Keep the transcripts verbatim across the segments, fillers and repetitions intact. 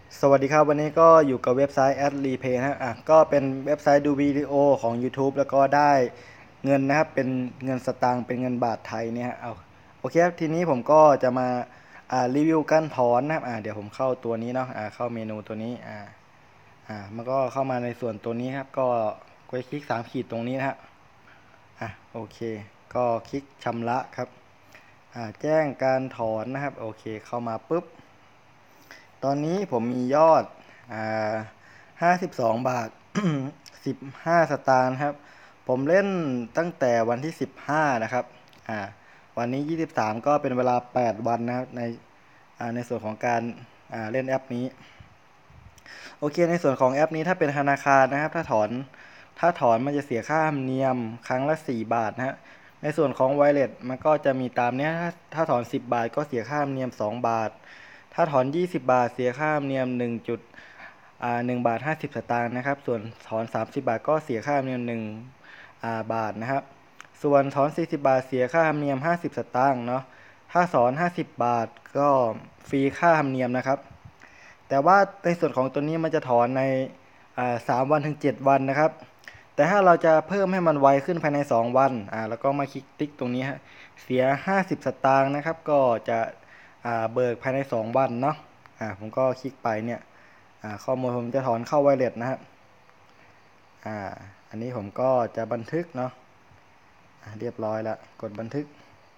สวัสดีครับวันนี้ก็อยู่กับเว็บไซต์ Ad Repay นะฮะอ่ะก็เป็นเว็บไซต์ดูวิดีโอของ YouTube แล้วก็ได้เงินนะครับเป็นเงินสตางค์เป็นเงินบาทไทยเนี่ยฮะเอาโอเคครับทีนี้ผมก็จะมาอ่ารีวิวการถอนนะครับอ่าเดี๋ยวผมเข้าตัวนี้เนาะอ่าเข้าเมนูตัวนี้อ่าอ่ามันก็เข้ามาในส่วนตัวนี้ครับก็กดคลิกสามขีดตรงนี้นะฮะอ่ะโอเคก็คลิกชำระครับอ่าแจ้งการถอนนะครับโอเคเข้ามาปุ๊บ ตอนนี้ผมมียอดอ่าห้าสิบสองบาทสิบห้าสตางค์ครับผมเล่นตั้งแต่วันที่สิบห้านะครับอ่าวันนี้ยี่สิบสามก็เป็นเวลาแปดวันนะครับในอ่าในส่วนของการอ่าเล่นแอปนี้โอเคในส่วนของแอปนี้ถ้าเป็นธนาคารนะครับถ้าถอนถ้าถอนมันจะเสียค่าธรรมเนียมครั้งละสี่บาทนะฮะในส่วนของ Wallet มันก็จะมีตามนี้ถ้าถ้าถอนสิบบาทก็เสียค่าธรรมเนียมสองบาท ถ้าถอนยี่สิบบาทเสียค่าธรรมเนียม1จุดอ่าหนึ่งบาทห้าสิบสตางค์นะครับส่วนถอนสามสิบบาทก็เสียค่าธรรมเนียมหนึ่งอ่าบาทนะครับส่วนถอนสี่สิบบาทเสียค่าธรรมเนียมห้าสิบสตางค์เนาะถ้าถอนห้าสิบบาทก็ฟรีค่าธรรมเนียมนะครับแต่ว่าในส่วนของตัวนี้มันจะถอนในอ่าสามวันถึงเจ็ดวันนะครับแต่ถ้าเราจะเพิ่มให้มันไวขึ้นภายในสองวันอ่าแล้วก็มาคลิกติ๊กตรงนี้ฮะเสียห้าสิบสตางค์นะครับก็จะอ่าเบิกภายในสองวันเนาะอ่าผมก็คลิกไปเนี่ยอ่าข้อมูลผมจะถอนเข้า Wallet นะฮะอ่าอันนี้ผมก็จะบันทึกเนาะอ่าเรียบร้อยแล้วกดบันทึก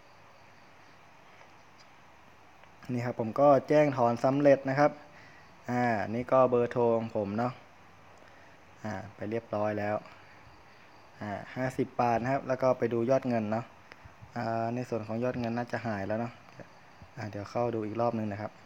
นี่ครับผมก็แจ้งถอนสำเร็จนะครับอ่านี่ก็เบอร์โทรของผมเนาะอ่าไปเรียบร้อยแล้วอ่าห้าสิบบาทนะครับแล้วก็ไปดูยอดเงินเนาะอ่าในส่วนของยอดเงินน่าจะหายแล้วเนาะอ่าเดี๋ยวเข้าดูอีกรอบนึงนะครับ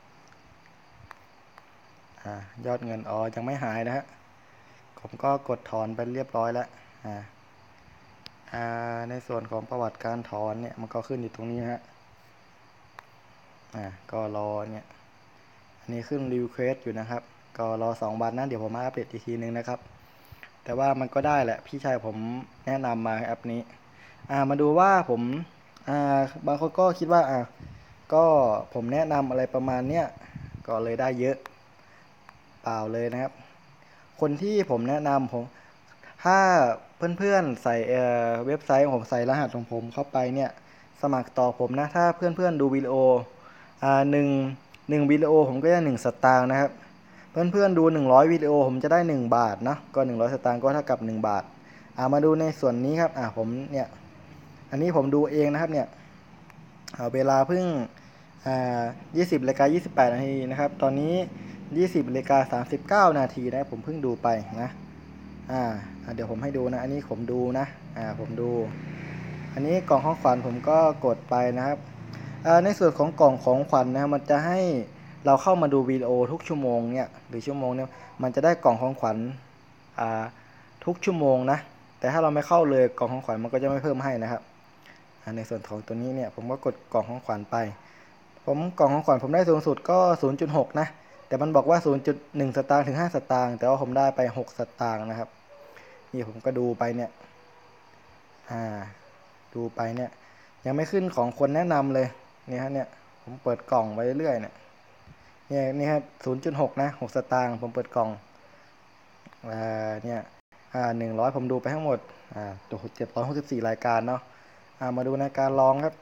อ่ายอดเงินอ๋อยังไม่หายนะฮะผมก็กดถอนไปเรียบร้อยแล้วอ่าอ่าในส่วนของประวัติการถอนเนี่ยมันก็ขึ้นอยู่ตรงนี้ฮะอ่าก็รอเนี่ยอันนี้ขึ้น request อยู่นะครับก็รอสองวันนะเดี๋ยวผมมาอัปเดตอีกทีนึงนะครับแต่ว่ามันก็ได้แหละพี่ชายผมแนะนำมาแอปนี้อ่ามาดูว่าผมอ่าบางคนก็คิดว่าอ่าก็ผมแนะนำอะไรประมาณเนี้ยก็เลยได้เยอะเปล่าเลยนะครับคนที่ผมแนะนำผมถ้าเพื่อนๆใส่เอ่อเว็บไซต์ของผมใส่รหัสของผมเข้าไปเนี่ยสมัครต่อผมนะถ้าเพื่อนๆดูวิดีโออ่าหนึ่งหนึ่งวิดีโอผมก็จะหนึ่งสตางค์นะครับเพื่อนๆดูหนึ่งร้อยวิดีโอผมจะได้หนึ่งบาทเนาะก็หนึ่งร้อยสตางค์ก็เท่ากับหนึ่งบาทอ่ามาดูในส่วนนี้ครับอ่าผมเนี่ยอันนี้ผมดูเองนะครับเนี่ยเอาเวลาเพิ่งอ่ายี่สิบนาฬิกายี่สิบแปดนาทีนะครับตอนนี้ยี่สิบนาฬิกาสามสิบเก้านาทีนะผมเพิ่งดูไปนะอ่าเดี๋ยวผมให้ดูนะอันนี้ผมดูนะอ่าผมดูอันนี้กล่องของขวัญผมก็กดไปนะครับในส่วนของกล่องของขวัญนะมันจะให้เราเข้ามาดูวิดีโอทุกชั่วโมงเนี่ยหรือชั่วโมงเนี่ยมันจะได้กล่องของขวัญอ่าทุกชั่วโมงนะแต่ถ้าเราไม่เข้าเลยกล่องของขวัญมันก็จะไม่เพิ่มให้นะครับในส่วนของตัวนี้เนี่ยผมก็กดกล่องของขวัญไปผมกล่องของขวัญผมได้สูงสุดก็ ศูนย์จุดหก นะแต่มันบอกว่า ศูนย์จุดหนึ่ง สตางค์ถึงห้าสตางค์แต่ว่าผมได้ไปหกสตางค์นะครับนี่ผมก็ดูไปเนี่ยอ่าดูไปเนี่ยยังไม่ขึ้นของคนแนะนำเลยนี่ฮะเนี่ยผมเปิดกล่องไปเรื่อยๆเนี่ยเนี่ยนี่ครับ ศูนย์จุดหก นะหกสตางค์ผมเปิดกล่องอ่าเนี่ยอ่าหนึ่งร้อยผมดูไปทั้งหมดอ่าตัวเจ็ดร้อยหกสิบสี่รายการเนาะอ่ามาดูในการลองครับ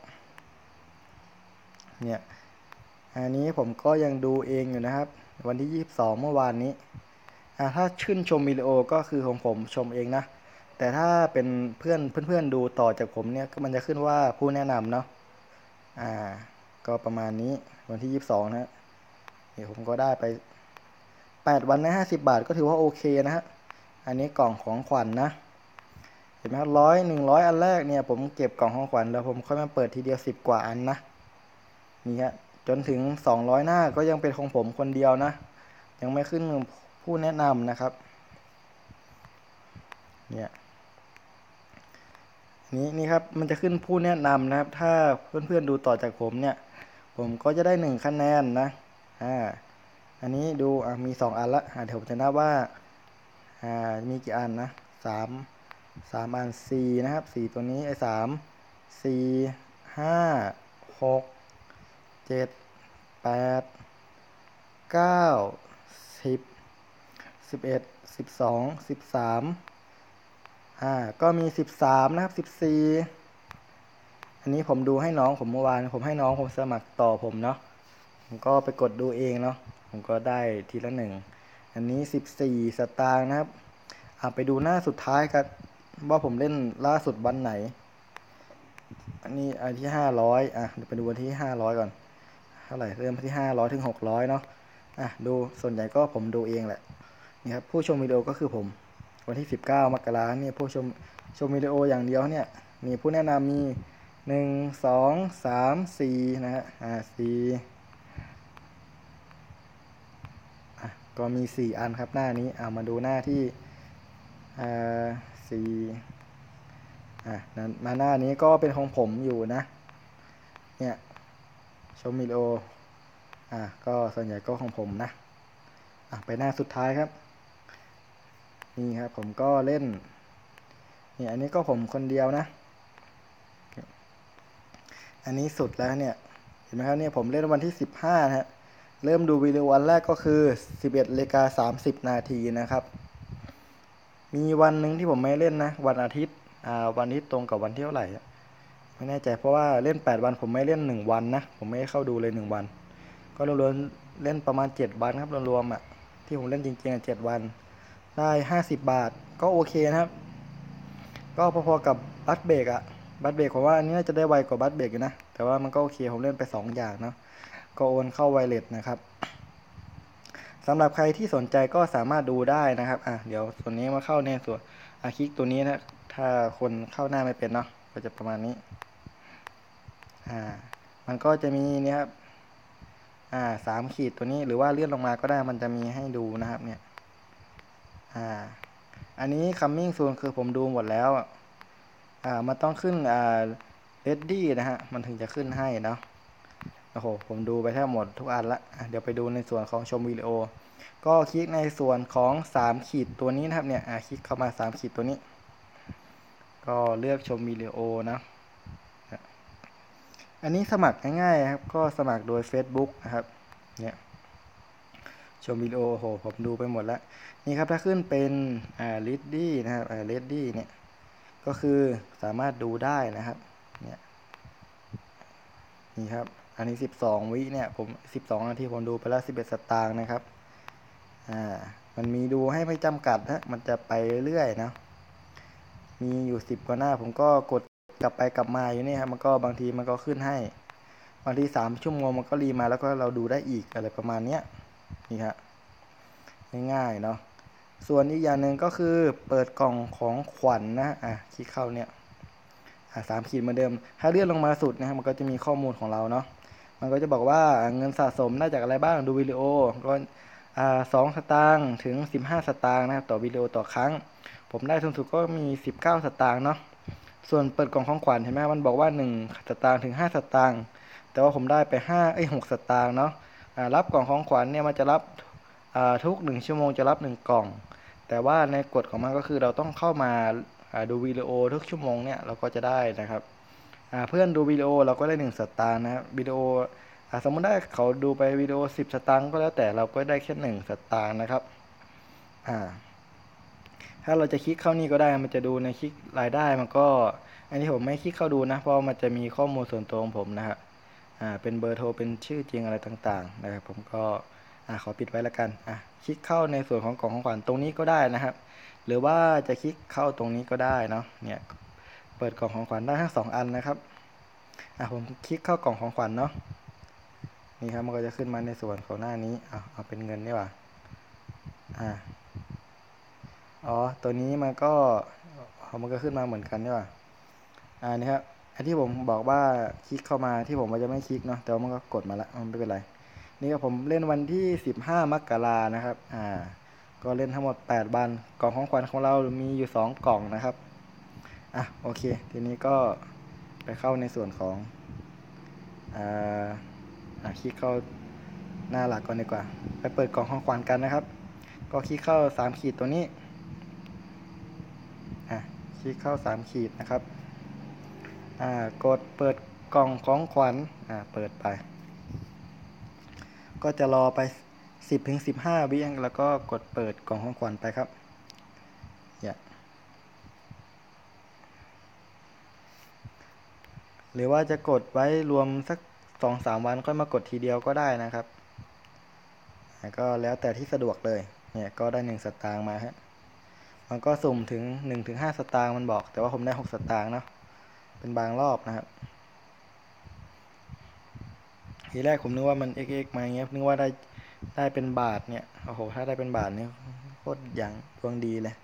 เนี่ยอันนี้ผมก็ยังดูเองอยู่นะครับวันที่ยี่สิบสองเมื่อวานนี้อ่าถ้าชื่นชมวิดีโอก็คือของผมชมเองนะแต่ถ้าเป็นเพื่อนเพื่อนๆดูต่อจากผมเนี่ยมันจะขึ้นว่าผู้แนะนำเนาะอ่าก็ประมาณนี้วันที่ยี่สิบสองนะนี่ผมก็ได้ไปแปดวันนะห้าสิบบาทก็ถือว่าโอเคนะฮะอันนี้กล่องของขวัญ นะเห็นไหมครับร้อยหนึ่งร้อยอันแรกเนี่ยผมเก็บกล่องของขวัญแล้วผมค่อยมาเปิดทีเดียวสิบกว่าอันนะนี่ฮะจนถึงสองร้อยหน้าก็ยังเป็นของผมคนเดียวนะยังไม่ขึ้นผู้แนะนำนะครับเนี่ยนี่นี่ครับมันจะขึ้นผู้แนะนำนะครับถ้าเพื่อนๆดูต่อจากผมเนี่ยผมก็จะได้หนึ่งคะแนนนะอ่าอันนี้ดูอ่ะมีสองอันละอ่าเดี๋ยวผมจะนับว่าอ่ามีกี่อันนะสามสามอันสี่นะครับสี่ตัวนี้ไอ้สามสี่ห้าหกเจ็ดแปดเก้าสิบ สิบเอ็ด สิบสอง สิบสามอ่าก็มีสิบสามนะครับสิบสี่อันนี้ผมดูให้น้องผมเมื่อวานผมให้น้องผมสมัครต่อผมเนาะผมก็ไปกดดูเองเนาะผมก็ได้ทีละหนึ่งอันนี้สิบสี่สตางค์นะครับอ่าไปดูหน้าสุดท้ายกันว่าผมเล่นล่าสุดวันไหนอันนี้อันที่ห้าร้อยอ่ะเดี๋ยวไปดูวันที่ห้าร้อยก่อนเท่าไหร่เริ่มที่ห้าร้อยถึงหกร้อยเนาะอ่ะดูส่วนใหญ่ก็ผมดูเองแหละนี่ครับผู้ชมวิดีโอก็คือผมวันที่สิบเก้ามกราคมเนี่ยผู้ชมชมวิดีโออย่างเดียวเนี่ยมีผู้แนะนำมีหนึ่งสองสามสี่นะฮะอ่าสี่อ่ะก็มีสี่อันครับหน้านี้เอามาดูหน้าที่อ่าสี่อ่ะนั้นมาหน้านี้ก็เป็นของผมอยู่นะเนี่ยชมวิดีโออ่ะก็ส่วนใหญ่ก็ของผมนะอ่ะไปหน้าสุดท้ายครับนี่ครับผมก็เล่นนี่อันนี้ก็ผมคนเดียวนะอันนี้สุดแล้วเนี่ยเห็นไหมครับเนี่ยผมเล่นวันที่สิบห้านะฮะเริ่มดูวิดีโอวันแรกก็คือสิบเอ็ดนาฬิกาสามสิบนาทีนะครับมีวันหนึ่งที่ผมไม่เล่นนะวันอาทิตย์อ่าวันที่ตรงกับวันที่เท่าไหร่ไม่แน่ใจเพราะว่าเล่นแปดวันผมไม่เล่นหนึ่งวันนะผมไม่เข้าดูเลยหนึ่งวันก็รวมๆเล่นประมาณเจ็ดวันครับรวมๆอ่ะที่ผมเล่นจริงๆเจ็ดวันได้ห้าสิบบาทก็โอเคนะครับก็พอๆกับบัตเบรกอะบัตเบรกผมว่าอันนี้น่าจะได้ไวกว่าบัตเบรกอยู่นะแต่ว่ามันก็โอเคผมเล่นไปสองอย่างเนาะก็โอนเข้าไวเลสนะครับสำหรับใครที่สนใจก็สามารถดูได้นะครับอ่ะเดี๋ยวส่วนนี้มาเข้าในส่วนอ่ะคลิกตัวนี้นะถ้าคนเข้าหน้าไม่เป็นเนาะก็จะประมาณนี้อ่ามันก็จะมีเนี่ยครับอ่าสามขีดตัวนี้หรือว่าเลื่อนลงมาก็ได้มันจะมีให้ดูนะครับเนี่ยอ่าอันนี้ coming soon คือผมดูหมดแล้วอ่ามันต้องขึ้นอ่า ready นะฮะมันถึงจะขึ้นให้เนาะโอ้โหผมดูไปแทบหมดทุกอันละเดี๋ยวไปดูในส่วนของชมวิดีโอก็คลิกในส่วนของสามขีดตัวนี้นะครับเนี่ยคลิกเข้ามาสามขีดตัวนี้ก็เลือกชมวิดีโอนะอันนี้สมัครง่ายๆครับก็สมัครโดย Facebook นะครับเนี่ยชมวิดีโอโอ้โหผมดูไปหมดแล้วนี่ครับถ้าขึ้นเป็นอ่า ready นะครับอ่า ready เนี่ยก็คือสามารถดูได้นะครับเนี่ยนี่ครับอันนี้สิบสองวิเนี่ยผมสิบสองนาทีผมดูไปแล้วสิบเอ็ดสตางค์นะครับอ่ามันมีดูให้ไม่จำกัดนะมันจะไปเรื่อยๆนะมีอยู่สิบกว่าหน้าผมก็กดกลับไปกลับมาอยู่นี่ครับมันก็บางทีมันก็ขึ้นให้บางทีสามชั่วโมงมันก็รีมาแล้วก็เราดูได้อีกอะไรประมาณเนี้ยนี่ฮะง่ายๆเนาะส่วนอีกอย่างหนึ่งก็คือเปิดกล่องของขวัญ น, นะอ่ะคลิกเข้าเนี่ยอ่ะสามขีดเหมือนเดิมถ้าเลื่อนลงมาสุดนะครับมันก็จะมีข้อมูลของเราเนาะมันก็จะบอกว่าเงินสะสมได้จากอะไรบ้างดูวิดีโอก็อ่าสองสตางค์ถึงสิบห้าสตางค์นะครับต่อวิดีโอต่อครั้งผมได้สูงสุดก็มีสิบเก้าสตางค์เนาะส่วนเปิดกล่องของขวัญเห็นไหมมันบอกว่าหนึ่งสตางค์ถึงห้าสตางค์แต่ว่าผมได้ไปห้าเอ้ยหกสตางค์เนาะอ่ารับกล่องของขวัญเนี่ยมันจะรับอ่าทุกหนึ่งชั่วโมงจะรับหนึ่งกล่องแต่ว่าในกฎของมันก็คือเราต้องเข้ามาดูวิดีโอทุกชั่วโมงเนี่ยเราก็จะได้นะครับเพื่อนดูวิดีโอเราก็ได้หนึ่งสตางค์นะครับวิดีโอสมมติได้เขาดูไปวิดีโอสิบสตางค์ก็แล้วแต่เราก็ได้แค่หนึ่งสตางค์นะครับอ่าถ้าเราจะคลิกเข้านี่ก็ได้มันจะดูในคลิกรายได้มันก็อันนี้ผมไม่คลิกเข้าดูนะเพราะมันจะมีข้อมูลส่วนตัวของผมนะครับอ่าเป็นเบอร์โทรเป็นชื่อจริงอะไรต่างๆนะครับผมก็อ่าขอปิดไว้แล้วกันอ่ะคลิกเข้าในส่วนของกล่องของขวัญตรงนี้ก็ได้นะครับหรือว่าจะคลิกเข้าตรงนี้ก็ได้เนาะเนี่ยเปิดกล่องของขวัญได้ทั้งสองอันนะครับอ่ะผมคลิกเข้ากล่องของขวัญเนาะนี่ครับมันก็จะขึ้นมาในส่วนของหน้านี้เอาเอาเป็นเงินดีกว่าอ่าอ๋อตัวนี้มันก็มันก็ขึ้นมาเหมือนกันดีกว่าอ่านี่ครับอันที่ผมบอกว่าคลิกเข้ามาที่ผมว่าจะไม่คลิกเนาะแต่ว่ามันก็กดมาแล้วมันไม่เป็นไรนี่ก็ผมเล่นวันที่สิบห้ามกรานะครับอ่าก็เล่นทั้งหมดแปดวันกล่องของขวัญของเรามีอยู่สองกล่องนะครับอ่ะโอเคทีนี้ก็ไปเข้าในส่วนของอ่าอ่ะคลิกเข้าหน้าหลักก่อนดีกว่าไปเปิดกล่องของขวัญกันนะครับก็คลิกเข้าสามขีดตัวนี้อ่ะคลิกเข้าสามขีดนะครับอ่ากดเปิดกล่องของขวัญอ่าเปิดไปก็จะรอไปสิบถึงสิบห้าวิแล้วก็กดเปิดกล่องของขวัญไปครับอย่าหรือว่าจะกดไว้รวมสักสองสามวันค่อยมากดทีเดียวก็ได้นะครับก็แล้วแต่ที่สะดวกเลยเนี่ยก็ได้หนึ่งสตางค์มาฮะมันก็สุ่มถึงหนึ่งถึงห้าสตางค์มันบอกแต่ว่าผมได้หกสตางค์เนาะเป็นบางรอบนะครับทีแรกผมนึกว่ามัน เอ็กซ์ เอ็กซ์ มาเงี้ยนึกว่าได้ได้เป็นบาทเนี่ยโอ้โหถ้าได้เป็นบาทนี่โคตรอย่างดวงดีเลย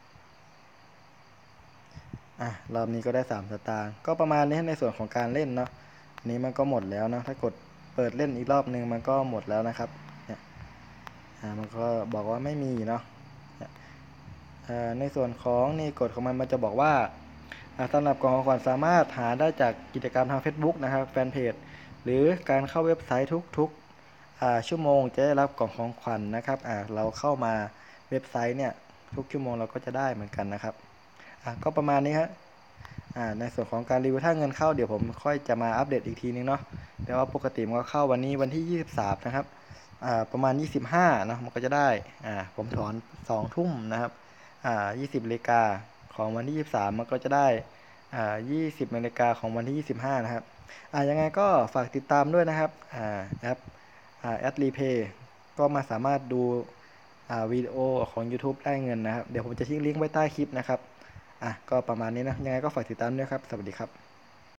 อ่ะรอบนี้ก็ได้สามสตางค์ก็ประมาณนี้ในส่วนของการเล่นเนาะอันนี้มันก็หมดแล้วเนาะถ้ากดเปิดเล่นอีกรอบนึงมันก็หมดแล้วนะครับเนี่ยอ่ามันก็บอกว่าไม่มีเนาะในส่วนของนี่กฎของมันมันจะบอกว่าสำหรับกล่องของขวัญสามารถหาได้จากกิจกรรมทาง Facebook นะครับแฟนเพจหรือการเข้าเว็บไซต์ทุกๆชั่วโมงจะได้รับกล่องของขวัญนะครับเราเข้ามาเว็บไซต์เนี่ยทุกชั่วโมงเราก็จะได้เหมือนกันนะครับก็ประมาณนี้ครับในส่วนของการรีวิวถ้าเงินเข้าเดี๋ยวผมค่อยจะมาอัปเดตอีกทีนึงเนาะแต่ว่าปกติมันก็เข้าวันนี้วันที่ยี่สิบสามนะครับประมาณยี่สิบห้านะมันก็จะได้ผมถอนสองทุ่มนะครับอ่ายี่สิบนาฬิกาของวันที่ยี่สิบสามมันก็จะได้อ่ายี่สิบนาฬิกาของวันที่ยี่สิบห้านะครับอ่ายังไงก็ฝากติดตามด้วยนะครับอ่าแอปอ่าแอดรีเพย์ก็มาสามารถดูอ่าวิดีโอของ YouTube ได้เงินนะครับเดี๋ยวผมจะทิ้งลิงก์ไว้ใต้คลิปนะครับอ่ะก็ประมาณนี้นะยังไงก็ฝากติดตามด้วยครับสวัสดีครับ